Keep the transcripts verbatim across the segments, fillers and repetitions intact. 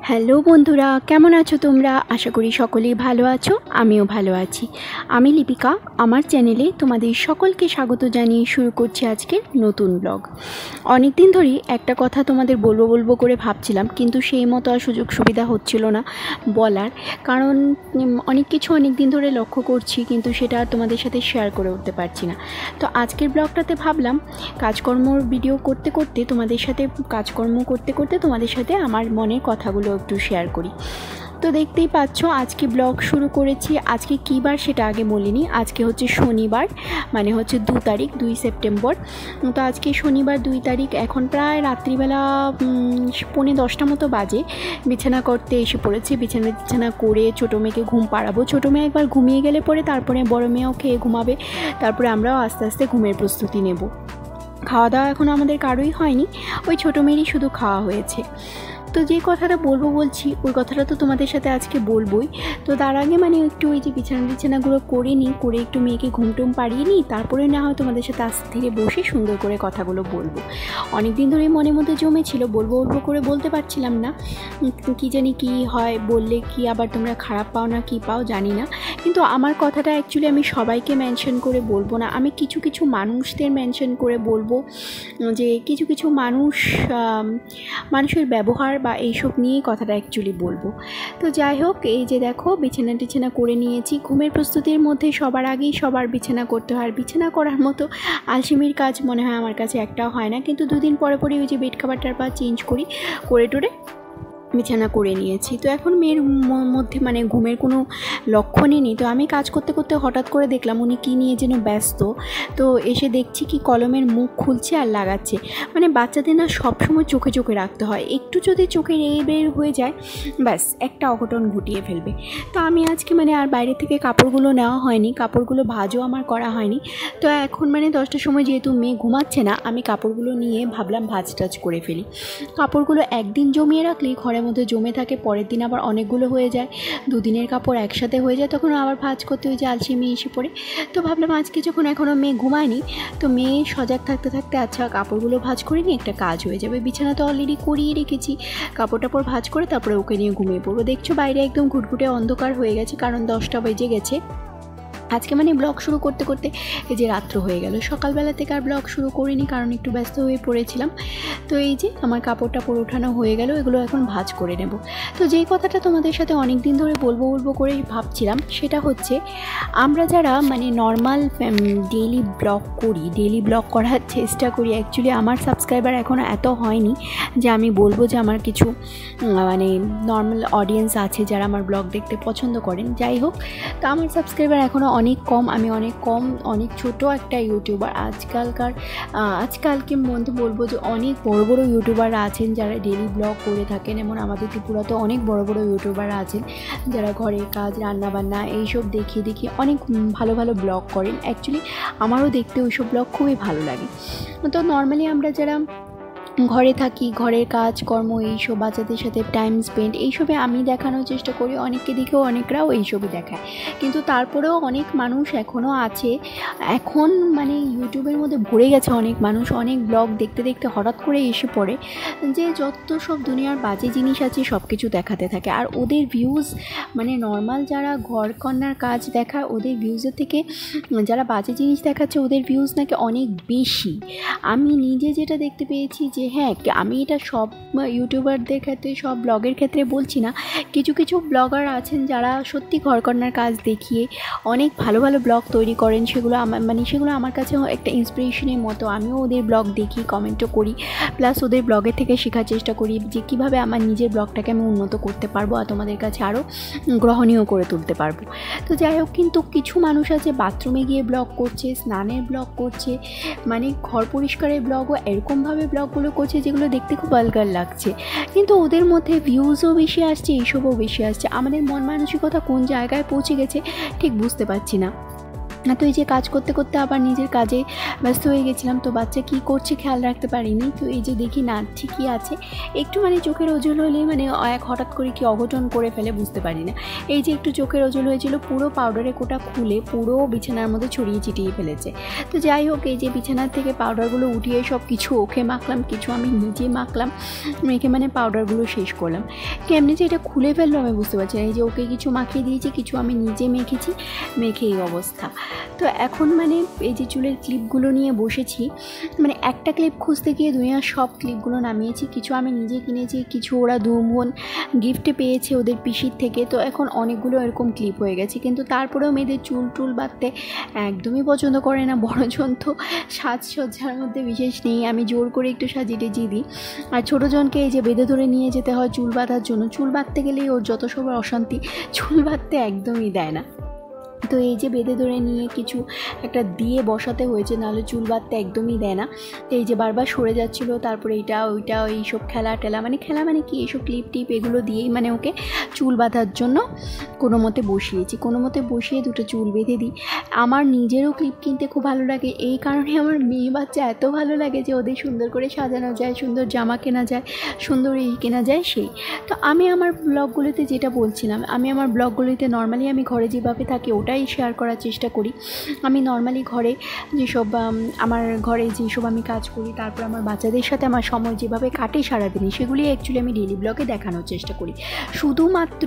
Hello বন্ধুরা, কেমন আছো তোমরা? আশা করি সকলেই ভালো আছো, আমিও ভালো আছি। আমি লিপিকা, আমার চ্যানেলে তোমাদের সকলকে স্বাগত জানিয়ে শুরু করছি আজকের নতুন ব্লগ। অনেক দিন ধরেই একটা কথা তোমাদের বলবো বলবো করে ভাবছিলাম, কিন্তু সেই মতো আর সুযোগ সুবিধা হচ্ছিল না বলার, কারণ অনেক কিছু অনেক দিন ধরে লক্ষ্য করছি, কিন্তু সেটা আর তোমাদের সাথে শেয়ার করে উঠতে পারছি না। তো আজকের ব্লগটাতে ভাবলাম কাজকর্মর ভিডিও করতে করতে তোমাদের সাথে কাজকর্ম করতে করতে তোমাদের সাথে আমার মনের কথাগুলো একটু শেয়ার করি। তো দেখতেই পাচ্ছ আজকে ব্লগ শুরু করেছি। আজকে কী বার সেটা আগে বলিনি। আজকে হচ্ছে শনিবার, মানে হচ্ছে দু তারিখ দুই সেপ্টেম্বর। তো আজকে শনিবার দুই তারিখ, এখন প্রায় রাত্রিবেলা পৌনে দশটা মতো বাজে। বিছানা করতে এসে পড়েছি। বিছানা বিছানা করে ছোটো মেয়েকে ঘুম পাড়াবো। ছোটো মেয়ে একবার ঘুমিয়ে গেলে পরে তারপরে বড়ো মেয়েও খেয়ে ঘুমাবে, তারপরে আমরাও আস্তে আস্তে ঘুমের প্রস্তুতি নেব। খাওয়া দাওয়া এখনও আমাদের কারোই হয়নি, ওই ছোটো মেয়েরই শুধু খাওয়া হয়েছে। তো যে কথাটা বলবো বলছি ওই কথাটা তো তোমাদের সাথে আজকে বলবোই। তো তার আগে মানে একটু ওই যে বিছানা বিছানাগুলো করে নিই, করে একটু মেয়েকে ঘুম টুম পাড়িয়ে নিই, তারপরে না হয় তোমাদের সাথে আস্তে ধীরে বসে সুন্দর করে কথাগুলো বলবো। অনেক দিন ধরেই মনের মধ্যে জমেছিল, বলবো বলবো করে বলতে পারছিলাম না। কী জানি কি হয়, বললে কি আবার তোমরা খারাপ পাও না কি পাও জানি না, কিন্তু আমার কথাটা অ্যাকচুয়ালি আমি সবাইকে মেনশন করে বলবো না, আমি কিছু কিছু মানুষদের মেনশন করে বলবো, যে কিছু কিছু মানুষ মানুষের ব্যবহার বা এইসব নিয়েই কথাটা অ্যাকচুয়ালি বলবো। তো যাই হোক, এই যে দেখো বিছানা টিছানা করে নিয়েছি। ঘুমের প্রস্তুতির মধ্যে সবার আগেই সবার বিছানা করতে হয়, আর বিছানা করার মতো আলসেমির কাজ মনে হয় আমার কাছে একটাও হয় না, কিন্তু দুদিন পরে পরে ওই যে বেড কাভারটার পা চেঞ্জ করি, করে টোরে বিছানা করে নিয়েছি। তো এখন মেয়ের মধ্যে মানে ঘুমের কোনো লক্ষণই নেই। তো আমি কাজ করতে করতে হঠাৎ করে দেখলাম উনি কী নিয়ে যেন ব্যস্ত। তো এসে দেখছি কি কলমের মুখ খুলছে আর লাগাচ্ছে। মানে বাচ্চাদের না সবসময় চোখে চোখে রাখতে হয়, একটু যদি চোখে রেয়ে বের হয়ে যায় ব্যাস একটা অঘটন ঘটিয়ে ফেলবে। তো আমি আজকে মানে আর বাইরে থেকে কাপড়গুলো নেওয়া হয়নি, কাপড়গুলো ভাজও আমার করা হয়নি। তো এখন মানে দশটার সময় যেহেতু মেয়ে ঘুমাচ্ছে না, আমি কাপড়গুলো নিয়ে ভাবলাম ভাজ টাজ করে ফেলি। কাপড়গুলো একদিন জমিয়ে রাখলেই ঘরের মধ্যে জমে থাকে, পরের দিন আবার অনেকগুলো হয়ে যায়, দুদিনের কাপড় একসাথে হয়ে যায়, তখন আবার ভাঁজ করতে ওই যে আলসেমি এসে পড়ে। তো ভাবলাম আজকে যখন এখনও মেয়ে ঘুমায়নি, তো মেয়ে সজাগ থাকতে থাকতে আচ্ছা কাপড়গুলো ভাঁজ করে নিয়ে একটা কাজ হয়ে যাবে। বিছানা তো অলরেডি করিয়ে রেখেছি, কাপড় টাপড় ভাঁজ করে তারপরে ওকে নিয়ে ঘুমিয়ে পড়বো। দেখছো বাইরে একদম ঘুটঘুটে অন্ধকার হয়ে গেছে, কারণ দশটা বেজে গেছে। আজকে মানে ব্লগ শুরু করতে করতে এই যে রাত্র হয়ে গেল। সকালবেলা থেকে আর ব্লগ শুরু করিনি, কারণ একটু ব্যস্ত হয়ে পড়েছিলাম। তো এই যে আমার কাপড় টাপড় ওঠানো হয়ে গেল, এগুলো এখন ভাঁজ করে নেব। তো যেই কথাটা তোমাদের সাথে অনেক দিন ধরে বলবো বলবো করে ভাবছিলাম, সেটা হচ্ছে আমরা যারা মানে নর্মাল ডেইলি ব্লগ করি, ডেইলি ব্লগ করার চেষ্টা করি, অ্যাকচুয়ালি আমার সাবস্ক্রাইবার এখনও এত হয়নি যে আমি বলবো যে আমার কিছু মানে নর্মাল অডিয়েন্স আছে যারা আমার ব্লগ দেখতে পছন্দ করেন। যাই হোক, তো আমার সাবস্ক্রাইবার এখনও অনেক কম, আমি অনেক কম, অনেক ছোট একটা ইউটিউবার। আজকালকার আজকালকে মধ্যে বলবো যে অনেক বড় বড় ইউটিউবাররা আছেন যারা ডেইলি ব্লগ করে থাকেন, এমন আমাদের ত্রিপুরাতে অনেক বড় বড় ইউটিউবাররা আছেন যারা ঘরের কাজ রান্নাবান্না এইসব দেখিয়ে দেখিয়ে অনেক ভালো ভালো ব্লগ করেন। অ্যাকচুয়ালি আমারও দেখতে ওইসব ব্লগ খুবই ভালো লাগে। তো নর্মালি আমরা যারা ঘরে থাকি, ঘরের কাজকর্ম এইসব, বাচ্চাদের সাথে টাইম স্পেন্ড এইসবে আমি দেখানোর চেষ্টা করি, অনেককে দেখেও অনেকরাও এইসবই দেখায়, কিন্তু তারপরেও অনেক মানুষ এখনও আছে, এখন মানে ইউটিউবের মধ্যে ভরে গেছে অনেক মানুষ, অনেক ব্লগ দেখতে দেখতে হঠাৎ করে এসে পড়ে যে যত সব দুনিয়ার বাজে জিনিস আছে সব কিছু দেখাতে থাকে। আর ওদের ভিউজ মানে নর্মাল যারা ঘরকন্নার কাজ দেখায় ওদের ভিউজের থেকে যারা বাজে জিনিস দেখাচ্ছে ওদের ভিউজ নাকি অনেক বেশি। আমি নিজে যেটা দেখতে পেয়েছি যে হ্যাঁ, আমি এটা সব ইউটিউবারদের ক্ষেত্রে সব ব্লগের ক্ষেত্রে বলছি না, কিছু কিছু ব্লগার আছেন যারা সত্যি ঘরকন্নার কাজ দেখিয়ে অনেক ভালো ভালো ব্লগ তৈরি করেন, সেগুলো আমার মানে সেগুলো আমার কাছে একটা ইন্সপিরেশনের মতো। আমিও ওদের ব্লগ দেখি, কমেন্টও করি, প্লাস ওদের ব্লগের থেকে শেখার চেষ্টা করি যে কীভাবে আমার নিজের ব্লগটাকে আমি উন্নত করতে পারবো আর তোমাদের কাছে আরও গ্রহণীয় করে তুলতে পারবো। তো যাই হোক, কিন্তু কিছু মানুষ আছে বাথরুমে গিয়ে ব্লগ করছে, স্নানের ব্লগ করছে, মানে ঘর পরিষ্কারের ব্লগও এরকমভাবে ব্লগগুলো করছে যেগুলো দেখতে খুব ভালগার লাগছে, কিন্তু ওদের মধ্যে ভিউজও বেশি আসছে, এইসবও বেশি আসছে। আমাদের মন মানসিকতা কোন জায়গায় পৌঁছে গেছে ঠিক বুঝতে পারছি না। তো এই যে কাজ করতে করতে আবার নিজের কাজে ব্যস্ত হয়ে গেছিলাম, তো বাচ্চা কী করছে খেয়াল রাখতে পারিনি। তো এই যে দেখি না ঠিকই আছে, একটু মানে চোখের ওজল হলেই মানে এক হঠাৎ করে কি অঘটন করে ফেলে বুঝতে পারি না। এই যে একটু চোখের ওজল হয়েছিল, পুরো পাউডারে কোটা খুলে পুরো বিছানার মধ্যে ছড়িয়ে ছিটিয়ে ফেলেছে। তো যাই হোক, এই যে বিছানার থেকে পাউডারগুলো উঠিয়ে সব কিছু ওকে মাখলাম, কিছু আমি নিজে মাখলাম, মেখে মানে পাউডারগুলো শেষ করলাম। কেমনি যে এটা খুলে ফেললো আমি বুঝতে পারছি না। এই যে ওকে কিছু মাখিয়ে দিয়েছি, কিছু আমি নিজে মেখেছি, মেখে এই অবস্থা। তো এখন মানে এই যে চুলের ক্লিপগুলো নিয়ে বসেছি, মানে একটা ক্লিপ খুঁজতে গিয়ে দুনিয়ার সব ক্লিপগুলো নামিয়েছি। কিছু আমি নিজে কিনেছি, কিছু ওরা দু বোন গিফটে পেয়েছে ওদের পিসির থেকে। তো এখন অনেকগুলো এরকম ক্লিপ হয়ে গেছে, কিন্তু তারপরেও মেয়েদের চুল টুল বাঁধতে একদমই পছন্দ করে না। বড়জন তো সাজসজ্জার মধ্যে বিশেষ নেই, আমি জোর করে একটু সাজিয়ে টেজিয়ে দিই। আর ছোটোজনকে এই যে বেঁধে ধরে নিয়ে যেতে হয় চুল বাঁধার জন্য। চুল বাঁধতে গেলেই ওর যত সব অশান্তি, চুল বাঁধতে একদমই দেয় না। তো এই যে বেঁধে ধরে নিয়ে কিছু একটা দিয়ে বসাতে হয়েছে, নাহলে চুল বাঁধতে একদমই দেয় না। তো এই যে বারবার সরে যাচ্ছিলো, তারপরে এইটা ওইটা এইসব খেলা টেলা, মানে খেলা মানে কি এইসব ক্লিপ টিপ এগুলো দিয়েই মানে ওকে চুল বাঁধার জন্য কোনো মতে বসিয়েছি। কোনো মতে বসিয়ে দুটো চুল বেঁধে দিই। আমার নিজেরও ক্লিপ কিনতে খুব ভালো লাগে, এই কারণে আমার মেয়ে বাচ্চা এত ভালো লাগে যে ওদের সুন্দর করে সাজানো যায়, সুন্দর জামা কেনা যায়, সুন্দর এই কেনা যায় সেই। তো আমি আমার ব্লগগুলোতে যেটা বলছিলাম, আমি আমার ব্লগগুলিতে নর্মালি আমি ঘরে যেভাবে থাকি ওটাই শেয়ার করার চেষ্টা করি। আমি নর্মালি ঘরে যেসব আমার ঘরে যেসব আমি কাজ করি, তারপর আমার বাচ্চাদের সাথে আমার সময় যেভাবে কাটে সারাদিনে, সেগুলি অ্যাকচুয়ালি আমি ডেইলি ব্লগে দেখানোর চেষ্টা করি। শুধুমাত্র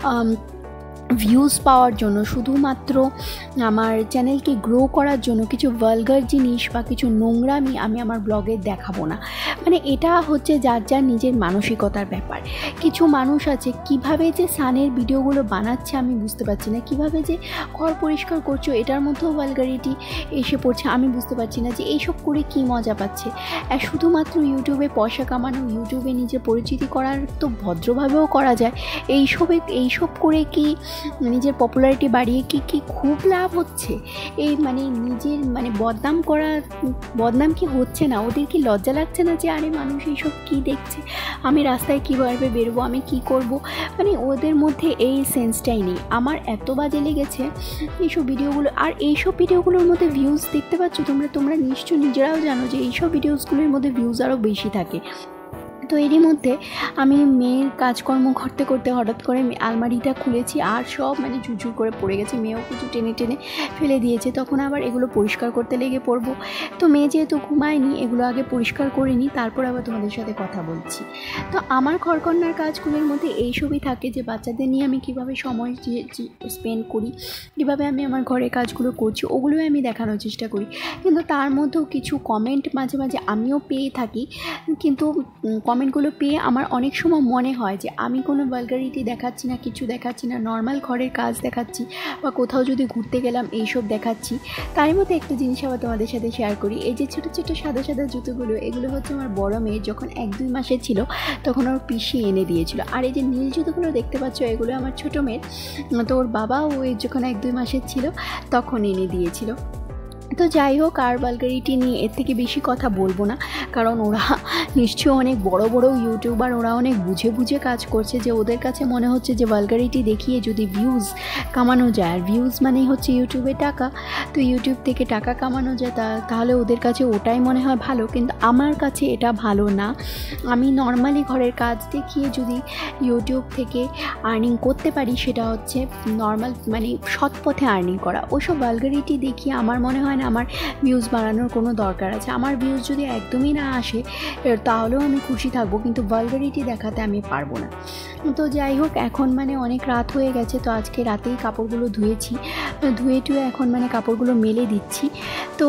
ভিউজ পাওয়ার জন্য, শুধুমাত্র আমার চ্যানেলকে গ্রো করার জন্য কিছু ভালগার জিনিস বা কিছু নোংরামি আমি আমার ব্লগে দেখাবো না। মানে এটা হচ্ছে যার যার নিজের মানসিকতার ব্যাপার। কিছু মানুষ আছে কিভাবে যে সানের ভিডিওগুলো বানাচ্ছে আমি বুঝতে পারছি না, কিভাবে যে ঘর পরিষ্কার করছো এটার মধ্যেও ভালগারিটি এসে পড়ছে আমি বুঝতে পারছি না যে এইসব করে কী মজা পাচ্ছে। আর শুধুমাত্র ইউটিউবে পয়সা কামানো, ইউটিউবে নিজের পরিচিতি করার তো ভদ্রভাবেও করা যায়, এইসবে এইসব করে কি নিজের পপুলারিটি বাড়িয়ে কি কি খুব লাভ হচ্ছে? এই মানে নিজের মানে বদনাম করা, বদনাম কি হচ্ছে না? ওদের কি লজ্জা লাগছে না যে আরে মানুষ এইসব কী দেখছে, আমি রাস্তায় কীভাবে বেরোবো, আমি কি করব? মানে ওদের মধ্যে এই সেন্সটাই নেই। আমার এত বাজে লেগেছে এইসব ভিডিওগুলো। আর এইসব ভিডিওগুলোর মধ্যে ভিউজ দেখতে পাচ্ছ তোমরা, তোমরা নিশ্চয় নিজেরাও জানো যে এইসব ভিডিওসগুলোর মধ্যে ভিউজ আরও বেশি থাকে। তো এরই মধ্যে আমি মেয়ের কাজকর্ম করতে করতে হঠাৎ করে আলমারিটা খুলেছি, আর সব মানে ঝুরঝুর করে পড়ে গেছে। মেয়েও কিছু টেনে টেনে ফেলে দিয়েছে, তখন আবার এগুলো পরিষ্কার করতে লেগে পড়বো। তো মেয়ে যেহেতু ঘুমায়নি, এগুলো আগে পরিষ্কার করে নিই, তারপর আবার তোমাদের সাথে কথা বলছি। তো আমার ঘরকন্নার কাজগুলোর মধ্যে এইসবই থাকে যে বাচ্চাদের নিয়ে আমি কীভাবে সময় স্পেন্ড করি, কীভাবে আমি আমার ঘরের কাজগুলো করছি, ওগুলোই আমি দেখানোর চেষ্টা করি। কিন্তু তার মধ্যেও কিছু কমেন্ট মাঝে মাঝে আমিও পেয়ে থাকি, কিন্তু কমেন্টগুলো পেয়ে আমার অনেক সময় মনে হয় যে আমি কোনো ভালগারিটি দেখাচ্ছি না, কিছু দেখাচ্ছি না, নর্মাল ঘরের কাজ দেখাচ্ছি বা কোথাও যদি ঘুরতে গেলাম এইসব দেখাচ্ছি। তার মধ্যে একটা জিনিস আবার তোমাদের সাথে শেয়ার করি। এই যে ছোটো ছোটো সাদা সাদা জুতোগুলো, এগুলো হচ্ছে আমার বড় মেয়ে যখন এক দুই মাসের ছিল তখন ওর পিসি এনে দিয়েছিল। আর এই যে নীল জুতোগুলো দেখতে পাচ্ছ, এগুলো আমার ছোটো মেয়ের, তো ওর বাবা ও যখন এক দুই মাসের ছিল তখন এনে দিয়েছিল। তো যাই হোক, আর ভালগারিটি নিয়ে এর থেকে বেশি কথা বলবো না, কারণ ওরা নিশ্চয়ই অনেক বড় বড় ইউটিউবার, ওরা অনেক বুঝে বুঝে কাজ করছে যে ওদের কাছে মনে হচ্ছে যে ভালগারিটি দেখিয়ে যদি ভিউজ কামানো যায়, আর ভিউজ মানেই হচ্ছে ইউটিউবে টাকা, তো ইউটিউব থেকে টাকা কামানো যায়, তা তাহলে ওদের কাছে ওটাই মনে হয় ভালো। কিন্তু আমার কাছে এটা ভালো না। আমি নর্মালি ঘরের কাজ দেখিয়ে যদি ইউটিউব থেকে আর্নিং করতে পারি, সেটা হচ্ছে নর্মাল মানে সৎ পথে আর্নিং করা। ওসব ভালগারিটি দেখিয়ে আমার মনে হয় না আমার ভিউজ বাড়ানোর কোনো দরকার আছে। আমার ভিউজ যদি একদমই না আসে তাহলেও আমি খুশি থাকবো, কিন্তু ভালগারিটি দেখাতে আমি পারবো না। তো যাই হোক, এখন মানে অনেক রাত হয়ে গেছে, তো আজকে রাতেই কাপড়গুলো ধুয়েছি, ধুয়ে টুয়ে এখন মানে কাপড়গুলো মেলে দিচ্ছি। তো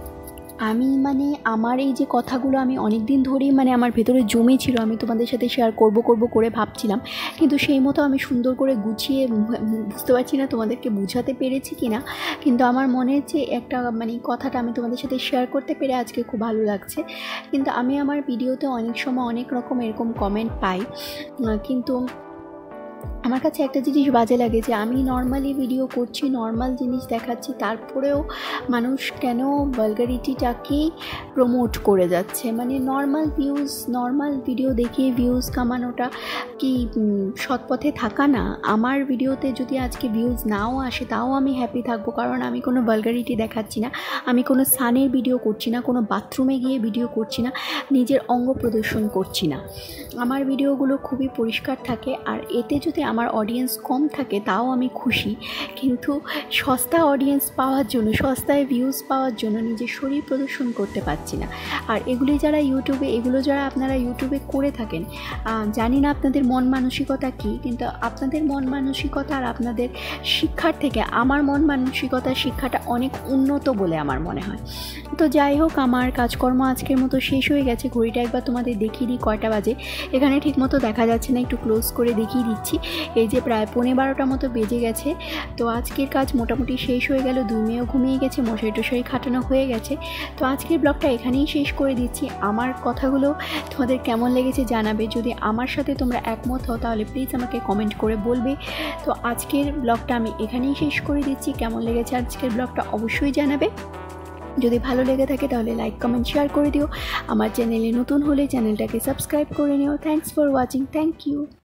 আমি মানে আমার এই যে কথাগুলো আমি অনেক দিন ধরেই মানে আমার ভেতরে জমে ছিল, আমি তোমাদের সাথে শেয়ার করব করব করে ভাবছিলাম, কিন্তু সেই মতো আমি সুন্দর করে গুছিয়ে বুঝতে পারছি না তোমাদেরকে বুঝাতে পেরেছি কি না। কিন্তু আমার মনে হচ্ছে একটা মানে কথাটা আমি তোমাদের সাথে শেয়ার করতে পেরে আজকে খুব ভালো লাগছে। কিন্তু আমি আমার ভিডিওতে অনেক সময় অনেক রকম এরকম কমেন্ট পাই, কিন্তু আমার কাছে একটা জিনিস বাজে লাগে যে আমি নর্মালি ভিডিও করছি, নর্মাল জিনিস দেখাচ্ছি, তারপরেও মানুষ কেন ভালগারিটিটাকেই প্রমোট করে যাচ্ছে। মানে নর্মাল ভিউজ, নর্মাল ভিডিও দেখিয়ে ভিউজ কামানোটা কি সৎ পথে থাকা না? আমার ভিডিওতে যদি আজকে ভিউজ নাও আসে তাও আমি হ্যাপি থাকবো, কারণ আমি কোনো ভালগারিটি দেখাচ্ছি না, আমি কোনো সানের ভিডিও করছি না, কোনো বাথরুমে গিয়ে ভিডিও করছি না, নিজের অঙ্গ প্রদর্শন করছি না। আমার ভিডিওগুলো খুবই পরিষ্কার থাকে, আর এতে যদি আমার অডিয়েন্স কম থাকে তাও আমি খুশি। কিন্তু সস্তা অডিয়েন্স পাওয়ার জন্য, সস্তায় ভিউজ পাওয়ার জন্য নিজের শরীর প্রদর্শন করতে পারছি না। আর এগুলি যারা ইউটিউবে, এগুলো যারা আপনারা ইউটিউবে করে থাকেন, জানি না আপনাদের মন মানসিকতা কী, কিন্তু আপনাদের মন মানসিকতা আর আপনাদের শিক্ষার থেকে আমার মন মানসিকতার শিক্ষাটা অনেক উন্নত বলে আমার মনে হয়। তো যাই হোক, আমার কাজকর্ম আজকের মতো শেষ হয়ে গেছে। ঘড়িটা একবার তোমাদের দেখিয়ে দিই কয়টা বাজে। এখানে ঠিকমতো দেখা যাচ্ছে না, একটু ক্লোজ করে দেখিয়ে দিচ্ছি। এই যে প্রায় পৌনে বারোটা মতো বেজে গেছে। তো আজকের কাজ মোটামুটি শেষ হয়ে গেল। দুই মেয়েও ঘুমিয়ে গেছে, মশারি টশারি খাটানো হয়ে গেছে। তো আজকের ব্লগটা এখানেই শেষ করে দিচ্ছি। আমার কথাগুলো তোমাদের কেমন লেগেছে জানাবে। যদি আমার সাথে তোমরা একমত হও তাহলে প্লিজ আমাকে কমেন্ট করে বলবে। তো আজকের ব্লগটা আমি এখানেই শেষ করে দিচ্ছি। কেমন লেগেছে আজকের ব্লগটা অবশ্যই জানাবে। যদি ভালো লেগে থাকে তাহলে লাইক, কমেন্ট, শেয়ার করে দিও। আমার চ্যানেলে নতুন হলে চ্যানেলটাকে সাবস্ক্রাইব করে নিও। Thanks for watching. Thank you.